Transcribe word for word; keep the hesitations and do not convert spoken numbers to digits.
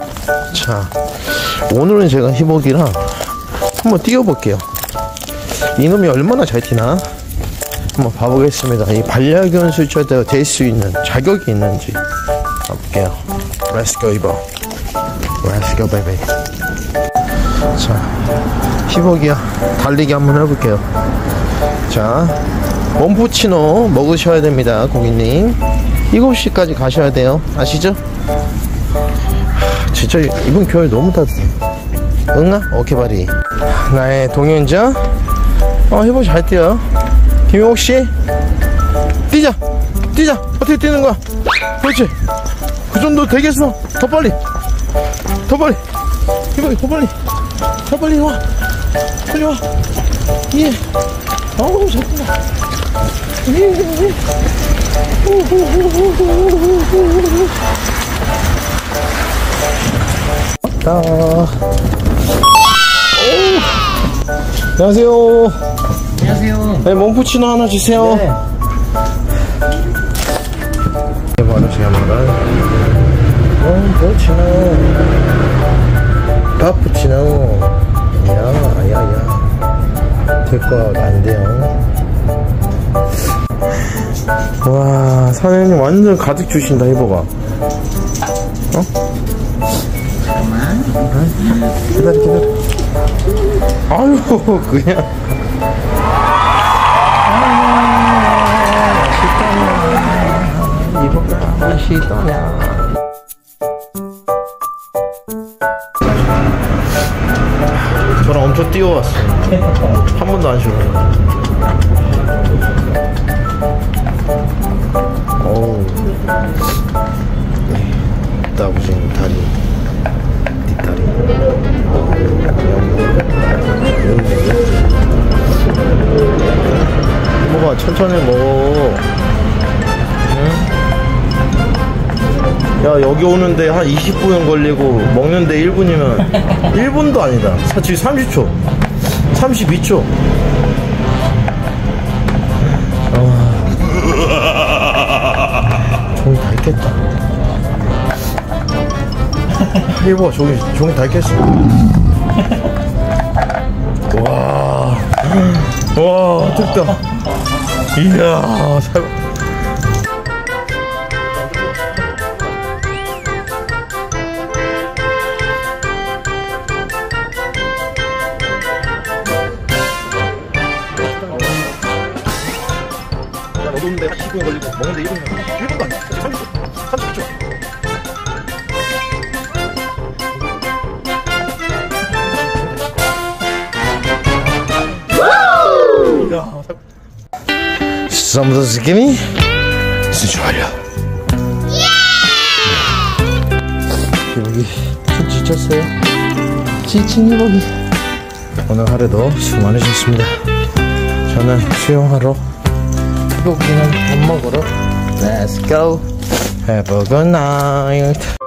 자, 오늘은 제가 희복이랑 한번 뛰어볼게요. 이놈이 얼마나 잘 뛰나 한번 봐보겠습니다. 이 반려견 수초대가 될 수 있는 자격이 있는지 가볼게요. Let's go, 이보. Let's go, baby. 자, 희복이야. 달리기 한번 해볼게요. 자, 몬푸치노 먹으셔야 됩니다, 고객님. 일곱 시까지 가셔야 돼요. 아시죠? 하, 진짜 이번 겨울 너무 따뜻해. 응아? 오케이, 바리. 나의 동행자. 어, 희복 잘 뛰어. 김용옥씨, 뛰자! 뛰자! 어떻게 뛰는 거야? 그렇지! 그 정도 되겠어! 더 빨리! 더 빨리! 희복이 더 빨리! 더 빨리 와! 빨리 와! 예! 어우, 잘 뛴다! 예! 예! 왔다! 안녕하세요. 안녕하세요. 네, 몬푸치노 하나 주세요. 네. 바로 제가 말한 몬푸치노, 파푸치노. 야, 야, 야. 될 것 안 돼요. 와, 사장님 완전 가득 주신다, 희보가. 어? 잠깐만. 기다려, 기다려. 아유, 그냥. 이거가 맛있더냐. 저랑 엄청 뛰어왔어. 한 번도 안 쉬고. 어우. 네. 따부진 다리. 뒷다리. 이모가 천천히 먹어. 응? 야, 여기 오는데 한 이십 분 걸리고 먹는데 일 분이면 일 분도 아니다. 지금 삼십 초, 삼십이 초. 아, 종이 다 있겠다. 이거 봐, 종이, 종이 다 있겠어. 와, 와, 됐다. 이야, 살. 먹는데 한 이십 분 걸리고 먹는데 일 분이면 일 분도 아니야. 삼십 초, 삼십 초. Some zucchini? 수주 완료. 희복이 좀 지쳤어요. 지친 희복이. 오늘 하루도 수고 많으셨습니다. 저는 수영하러, 희복이는 밥 먹으러 Let's go. Have a good night.